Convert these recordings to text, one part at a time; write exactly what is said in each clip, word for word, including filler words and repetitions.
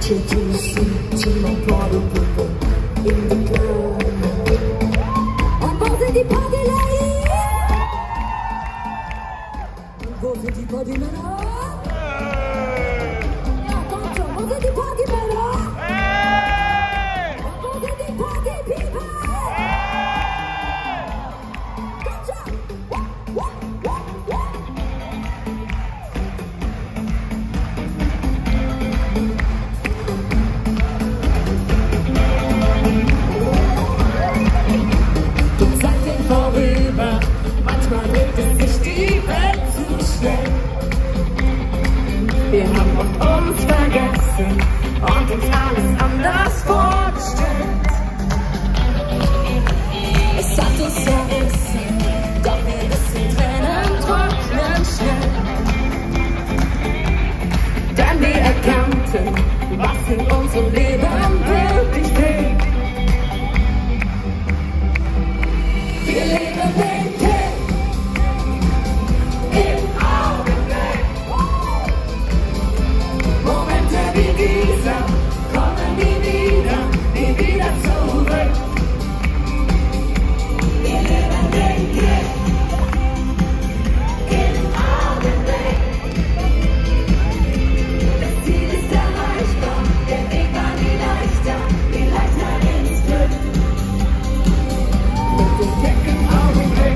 introducing to my party people in the club. Und wo sind die Partyladies? Und wo sind die Partymänner? Ja, komm schon, wo sind die Partymänner? Und wo sind die Partypeople? Komm schon! Manchmal dreht es sich die Welt zu schnell. Wir haben uns vergessen und uns alles anders vorgestellt. Es hat uns zerrissen, doch wir wissen, Tränen trocknen schnell. Denn wir erkannten, was in unserem Leben wirklich fehlt. Wir leben den Tag im Augenblick. Momente wie dieser kommen nie wieder, nie wieder zurück. Wir leben den Tag im Augenblick. Das Ziel ist erreichbar, der Weg war nie leichter, nie leichter ins Glück. Mit dem Tag im Augenblick.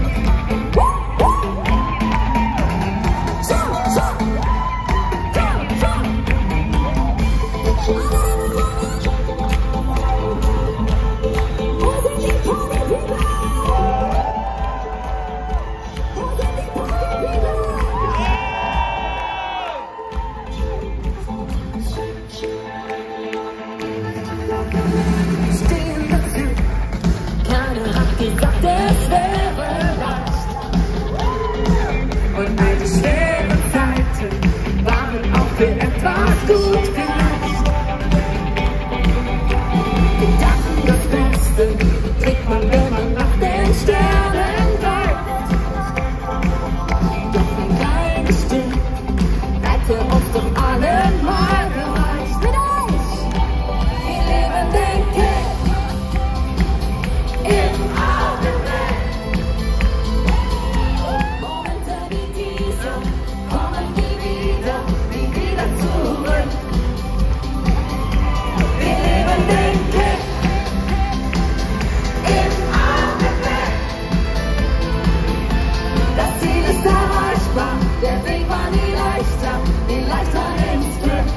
Stehen dazu, keiner hat gesagt, es wäre leicht. Und all die schweren Zeiten waren auch für etwas gut vielleicht. Wir dachten, das Beste kriegt man, wenn man nach den Sternen greift. Doch ein kleines Stück hätte uns doch allen mal gereicht. Mit euch! Wir leben den Tag im Augenblick. Momente wie diese kommen nie wieder, nie wieder zurück. Wir leben den Tag im Augenblick. Das Ziel ist erreichbar, der Weg war nie leichter, nie leichter ins Glück.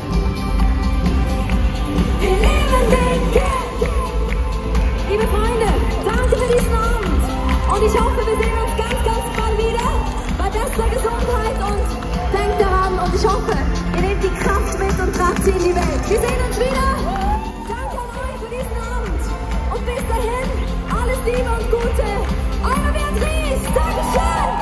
Wir leben den Tag. Liebe Freunde, danke für diesen Abend. Und ich hoffe, wir sehen uns ganz, ganz bald wieder. Bei bester Gesundheit und denkt daran. Und ich hoffe, ihr nehmt die Kraft mit und tragt sie in die Welt. Wir sehen uns wieder. Danke an euch für diesen Abend. Und bis dahin, alles Liebe und Gute. Eure Beatrice. Dankeschön.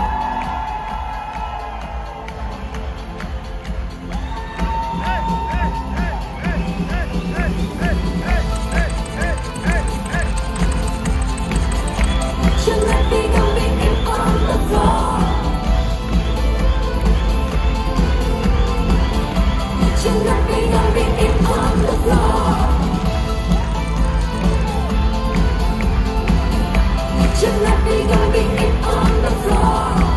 Should let me go beating on the floor. Should let me go beating on the floor. Should let me go beating on the floor.